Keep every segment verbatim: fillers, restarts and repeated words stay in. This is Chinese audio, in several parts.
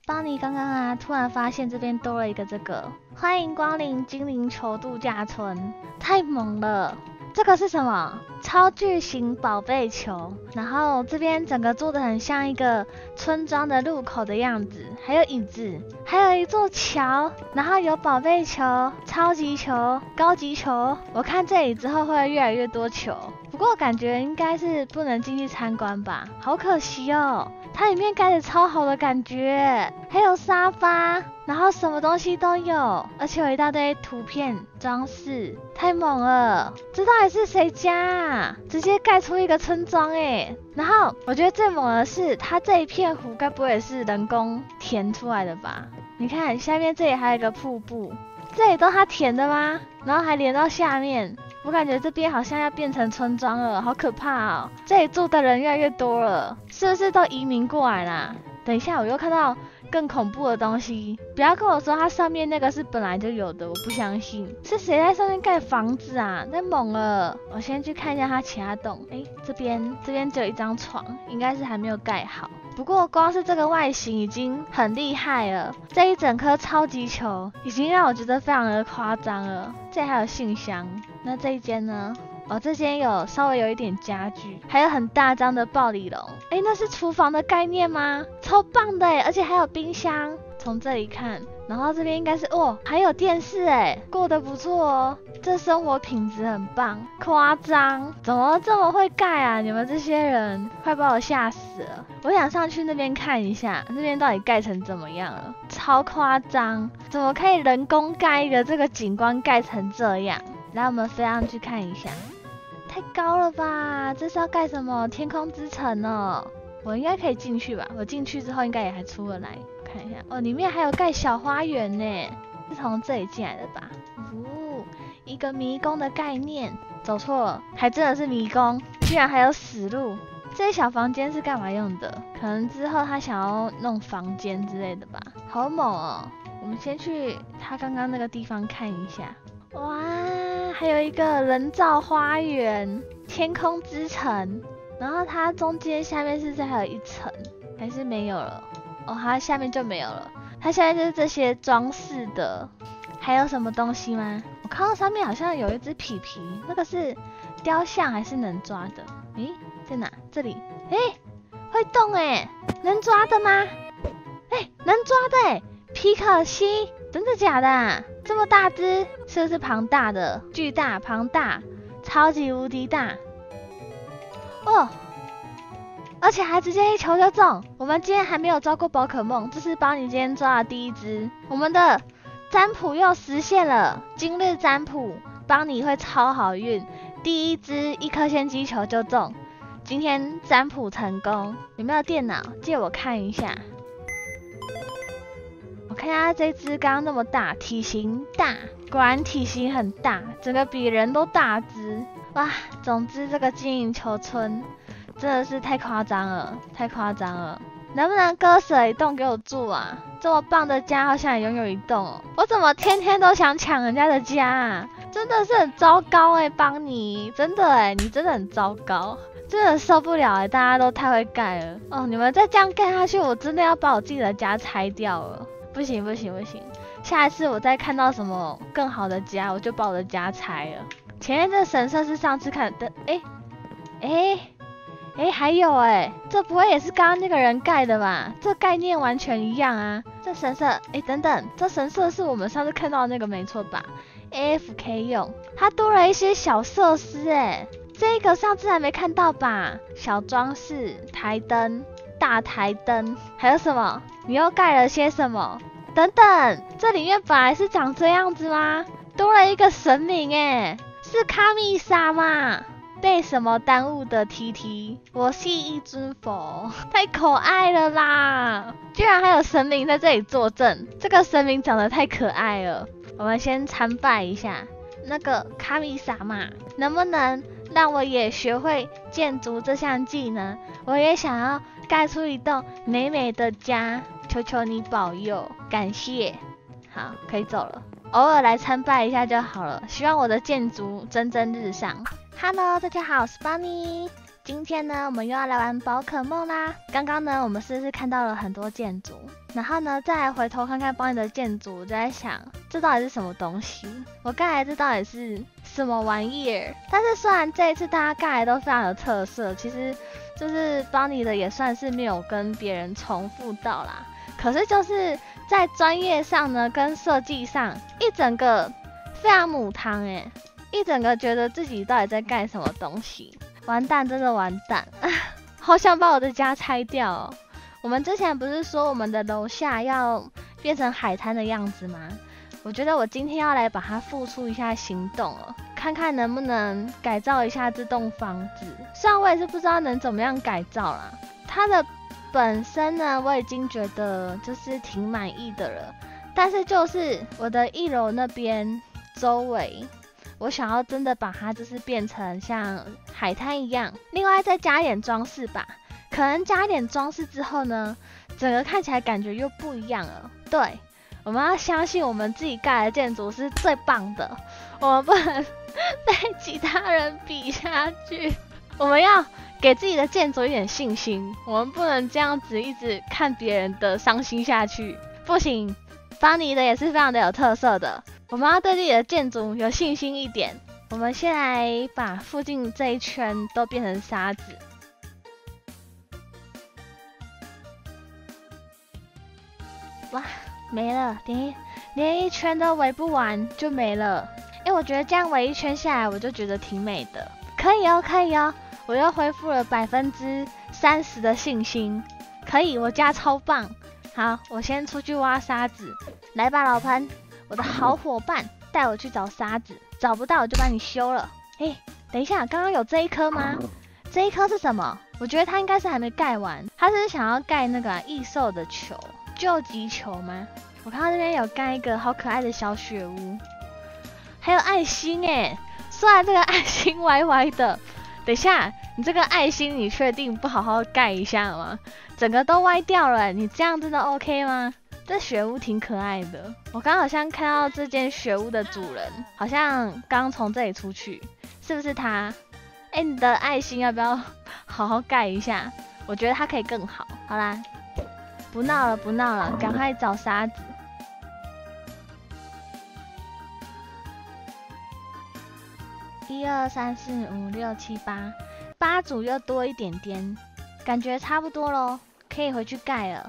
邦尼刚刚啊，突然发现这边多了一个这个，欢迎光临精灵球度假村，太猛了！这个是什么？超巨型宝贝球，然后这边整个做的很像一个村庄的入口的样子，还有椅子，还有一座桥，然后有宝贝球、超级球、高级球。我看这里之后会越来越多球，不过感觉应该是不能进去参观吧，好可惜哦。它里面盖的超好的感觉，还有沙发，然后什么东西都有，而且有一大堆图片装饰，太猛了！这到底是谁家啊？直接盖出一个村庄哎！然后我觉得最猛的是，它这一片湖该不会也是人工填出来的吧？你看下面这里还有一个瀑布，这里都它填的吗？然后还连到下面。我感觉这边好像要变成村庄了，好可怕哦！这里住的人越来越多了，是不是都移民过来啦？等一下，我又看到更恐怖的东西，不要跟我说它上面那个是本来就有的，我不相信。是谁在上面盖房子啊？太猛了！我先去看一下它其他栋。诶，这边这边只有一张床，应该是还没有盖好。不过光是这个外形已经很厉害了，这一整颗超级球已经让我觉得非常的夸张了。这里还有信箱，那这一间呢？哦，这间有稍微有一点家具，还有很大张的抱里笼。诶，那是厨房的概念吗？超棒的耶，而且还有冰箱。从这里看，然后这边应该是哦，还有电视哎，过得不错哦。这生活品质很棒，夸张，怎么这么会盖啊？你们这些人，快把我吓死了！我想上去那边看一下，那边到底盖成怎么样了？超夸张，怎么可以人工盖一个这个景观盖成这样？来，我们飞上去看一下。太高了吧？这是要盖什么天空之城哦？我应该可以进去吧？我进去之后应该也还出得来。看一下哦，里面还有盖小花园呢，是从这里进来的吧？哦，一个迷宫的概念。走错了，还真的是迷宫，居然还有死路。这些小房间是干嘛用的？可能之后他想要弄房间之类的吧。好猛哦！我们先去他刚刚那个地方看一下。哇，还有一个人造花园，天空之城。然后它中间下面是不是还有一层？还是没有了？哦，它下面就没有了。它下面就是这些装饰的。还有什么东西吗？我看到上面好像有一只皮皮，那个是雕像还是能抓的？诶，在哪？这里。诶，会动诶，能抓的吗？诶，能抓的诶，皮可西，真的假的啊？这么大只，是不是庞大的？巨大、庞大、超级无敌大。哦，而且还直接一球就中。我们今天还没有抓过宝可梦，这是邦尼今天抓的第一只。我们的占卜又实现了，今日占卜邦尼会超好运，第一只一颗先机球就中。今天占卜成功，有没有电脑借我看一下？我看一下这只刚刚那么大，体型大，果然体型很大，整个比人都大只。哇，总之这个经营球村真的是太夸张了，太夸张了！能不能割舍一栋给我住啊？这么棒的家，好想拥有一栋哦！我怎么天天都想抢人家的家啊？真的是很糟糕哎、欸，邦尼，真的哎、欸，你真的很糟糕，真的受不了哎、欸，大家都太会盖了哦！你们再这样盖下去，我真的要把我自己的家拆掉了！不行不行不行，下一次我再看到什么更好的家，我就把我的家拆了。前面这个神社是上次看的，哎哎哎，还有哎，这不会也是刚刚那个人盖的吧？这概念完全一样啊！这神社，哎等等，这神社是我们上次看到的那个没错吧 ？A F K 用，它多了一些小设施哎，这个上次还没看到吧？小装饰、台灯、大台灯，还有什么？你又盖了些什么？等等，这里面本来是长这样子吗？多了一个神明哎！是卡米莎吗？被什么耽误的 T T？ 我是一尊佛，太可爱了啦！居然还有神明在这里坐镇，这个神明长得太可爱了。我们先参拜一下那个卡米莎嘛，能不能让我也学会建筑这项技能？我也想要盖出一栋美美的家，求求你保佑，感谢。好，可以走了。偶尔来参拜一下就好了，希望我的建筑蒸蒸日上。Hello， 大家好，我是邦尼。今天呢，我们又要来玩宝可梦啦。刚刚呢，我们是不是看到了很多建筑？ 然后呢，再来回头看看邦尼的建筑，我就在想，这到底是什么东西？我盖来这到底是什么玩意儿？但是虽然这一次大家盖的都非常有特色，其实就是邦尼的也算是没有跟别人重复到啦。可是就是在专业上呢，跟设计上，一整个非常母汤哎、欸，一整个觉得自己到底在干什么东西，完蛋，真的完蛋，好想把我的家拆掉哦。我们之前不是说我们的楼下要变成海滩的样子吗？我觉得我今天要来把它付出一下行动了，看看能不能改造一下这栋房子。虽然我也是不知道能怎么样改造啦，它的本身呢，我已经觉得就是挺满意的了。但是就是我的一楼那边周围，我想要真的把它就是变成像海滩一样，另外再加一点装饰吧。可能加一点装饰之后呢，整个看起来感觉又不一样了。对，我们要相信我们自己盖的建筑是最棒的，我们不能被其他人比下去。我们要给自己的建筑一点信心，我们不能这样子一直看别人的伤心下去，不行。邦尼的也是非常的有特色的，我们要对自己的建筑有信心一点。我们先来把附近这一圈都变成沙子。哇，没了，连连一圈都围不完就没了。哎，我觉得这样围一圈下来，我就觉得挺美的。可以哦，可以哦，我又恢复了百分之三十的信心。可以，我家超棒。好，我先出去挖沙子。来吧，老潘，我的好伙伴，带我去找沙子。找不到我就把你修了。哎，等一下，刚刚有这一颗吗？这一颗是什么？我觉得它应该是还没盖完。它是想要盖那个啊异兽的球。救急球吗？我看到这边有盖一个好可爱的小雪屋，还有爱心哎！虽然这个爱心歪歪的，等一下，你这个爱心你确定不好好盖一下吗？整个都歪掉了，你这样真的 OK 吗？这雪屋挺可爱的，我刚好像看到这间雪屋的主人，好像刚从这里出去，是不是他？哎，你的爱心要不要好好盖一下？我觉得它可以更好。好啦。不闹了，不闹了，赶快找沙子。一二三四五六七八，八组又多一点点，感觉差不多咯，可以回去盖了。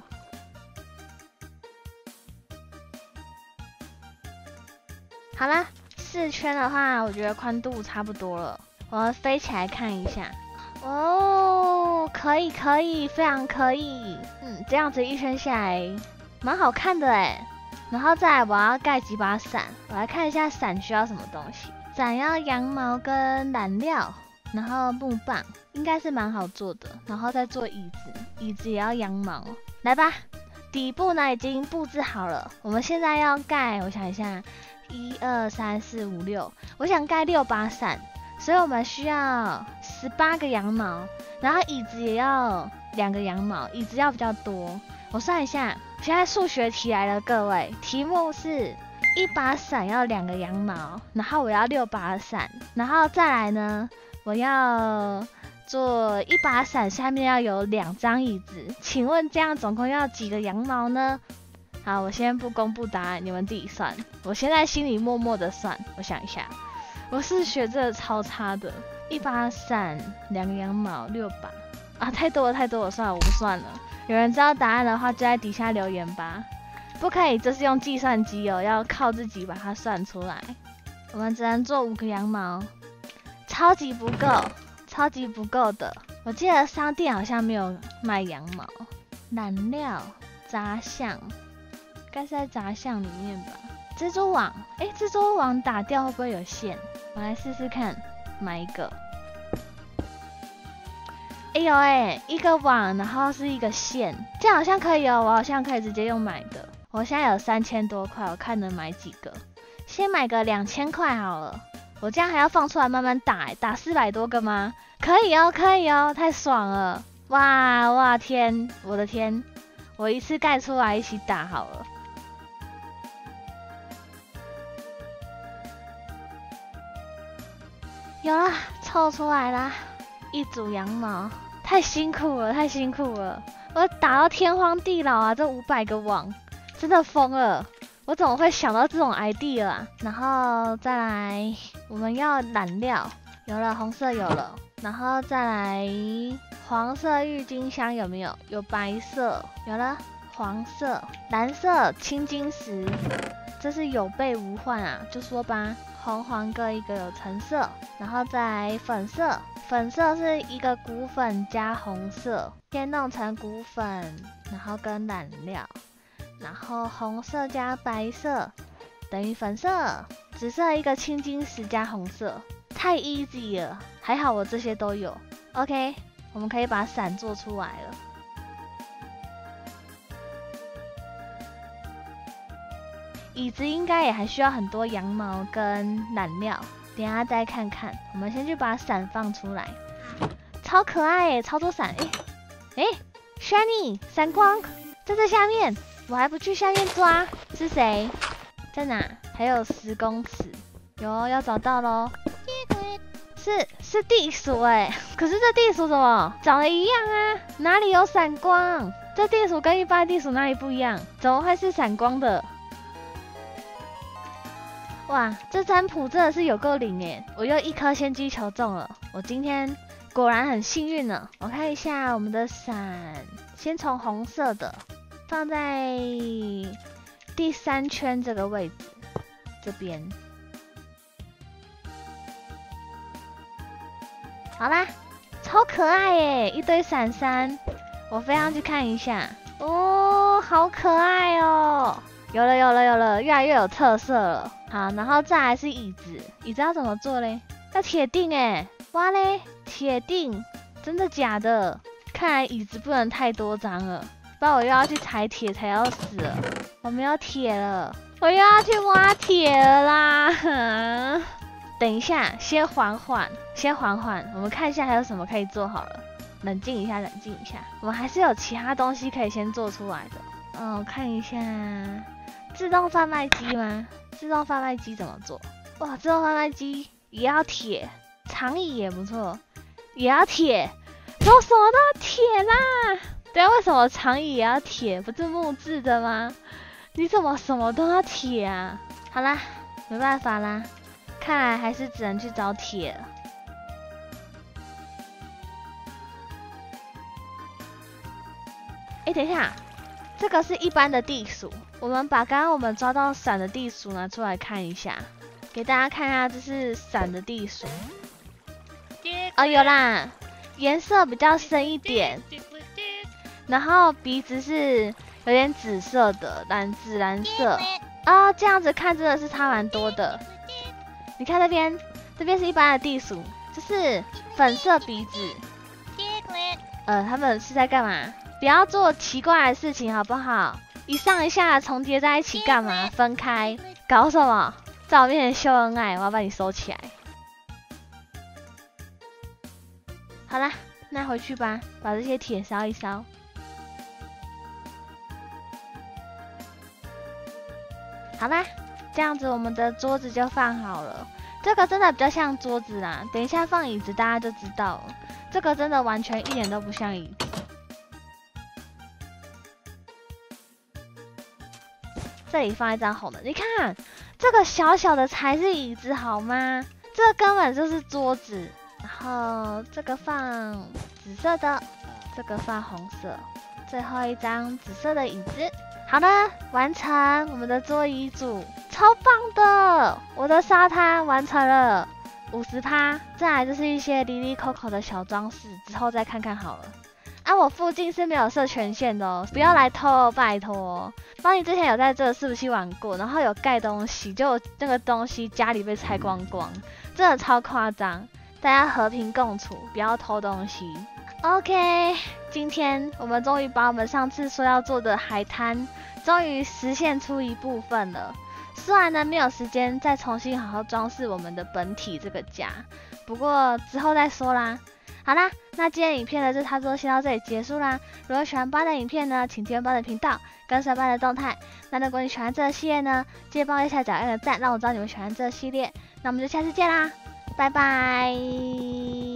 好啦，四圈的话，我觉得宽度差不多了，我要飞起来看一下。哦，可以可以，非常可以。嗯，这样子一圈下来，蛮好看的哎。然后再来，我要盖几把伞，我来看一下伞需要什么东西。伞要羊毛跟染料，然后木棒，应该是蛮好做的。然后再做椅子，椅子也要羊毛。来吧，底部呢已经布置好了，我们现在要盖，我想一下，一二三四五六，我想盖六把伞。所以我们需要十八个羊毛，然后椅子也要两个羊毛，椅子要比较多。我算一下，现在数学题来了，各位，题目是一把伞要两个羊毛，然后我要六把伞，然后再来呢，我要做一把伞下面要有两张椅子，请问这样总共要几个羊毛呢？好，我先不公布答案，你们自己算。我现在心里默默的算，我想一下。我数学真的超差的，一把伞，两个羊毛，六把啊，太多了太多了，算了，我不算了。有人知道答案的话，就在底下留言吧。不可以，这是用计算机哦，要靠自己把它算出来。我们只能做五个羊毛，超级不够，超级不够的。我记得商店好像没有卖羊毛，染料、杂项，该是在杂项里面吧。蜘蛛网，哎，蜘蛛网打掉会不会有线？我来试试看，买一个。哎呦哎，一个网，然后是一个线，这样好像可以哦，我好像可以直接用买的。我现在有三千多块，我看能买几个。先买个两千块好了。我这样还要放出来慢慢打，哎，打四百多个吗？可以哦，可以哦，太爽了！哇哇天，我的天，我一次盖出来一起打好了。有啦，凑出来啦！一组羊毛，太辛苦了，太辛苦了。 我打到天荒地老啊！这五百个网真的疯了，我怎么会想到这种 idea 啊？然后再来，我们要染料，有了红色有了，然后再来黄色郁金香有没有？有白色，有了黄色、蓝色青金石，这是有备无患啊，就说吧。红黄各一个有橙色，然后再来粉色，粉色是一个骨粉加红色，先弄成骨粉，然后跟染料，然后红色加白色等于粉色，紫色一个青金石加红色，太 easy 了，还好我这些都有。OK， 我们可以把伞做出来了。椅子应该也还需要很多羊毛跟染料，等一下再看看。我们先去把伞放出来，超可爱耶，超多伞！哎哎 ，Shiny 闪光在这下面，我还不去下面抓，是谁？在哪？还有十公尺，有要找到咯。是是地鼠哎，可是这地鼠怎么长得一样啊？哪里有闪光？这地鼠跟一般地鼠哪里不一样？怎么会是闪光的？哇，这占卜真的是有够灵耶！我又一颗先机球中了，我今天果然很幸运呢。我看一下我们的伞，先从红色的放在第三圈这个位置，这边。好啦，超可爱耶，一堆伞伞，我飞上去看一下。哦，好可爱哦！有了有了有了，越来越有特色了。好，然后再来是椅子，椅子要怎么做嘞？要铁定哎，哇嘞，铁定，真的假的？看来椅子不能太多张了，不然我又要去裁铁，才要死了。我没有铁了，我又要去挖铁了啦。等一下，先缓缓，先缓缓，我们看一下还有什么可以做好了。冷静一下，冷静一下，我们还是有其他东西可以先做出来的。嗯，我看一下，自动贩卖机吗？自动贩卖机怎么做？哇，自动贩卖机也要铁，长椅也不错，也要铁，怎么什么都要铁啦？对啊，为什么长椅也要铁？不是木质的吗？你怎么什么都要铁啊？好啦，没办法啦，看来还是只能去找铁了。哎，等一下。这个是一般的地鼠，我们把刚刚我们抓到伞的地鼠拿出来看一下，给大家看一下，这是伞的地鼠。哦，有啦，颜色比较深一点，然后鼻子是有点紫色的，蓝紫蓝色。啊、哦，这样子看真的是差蛮多的。你看这边，这边是一般的地鼠，就是粉色鼻子。呃，他们是在干嘛？不要做奇怪的事情好不好？一上一下重叠在一起干嘛？分开搞什么？在我面前秀恩爱，我要把你收起来。好啦，那回去吧，把这些铁烧一烧。好啦，这样子我们的桌子就放好了。这个真的比较像桌子啦，等一下放椅子大家就知道了。这个真的完全一点都不像椅子。这里放一张红的，你看这个小小的才是椅子好吗？这根本就是桌子。然后这个放紫色的，这个放红色，最后一张紫色的椅子。好了，完成我们的桌椅组，超棒的！我的沙滩完成了五十趴。再来就是一些哩哩扣扣的小装饰，之后再看看好了。啊，我附近是没有设权限的哦，不要来偷哦，拜托。帮你之前有在这个伺服器玩过，然后有盖东西，就那个东西家里被拆光光，真的超夸张。大家和平共处，不要偷东西。OK， 今天我们终于把我们上次说要做的海滩，终于实现出一部分了。虽然呢没有时间再重新好好装饰我们的本体这个家，不过之后再说啦。好啦，那今天影片呢就差不多先到这里结束啦。如果喜欢巴的影片呢，请订阅巴的频道，跟随巴的动态。那如果你喜欢这个系列呢，记得帮我右下角按个赞，让我知道你们喜欢这个系列。那我们就下次见啦，拜拜。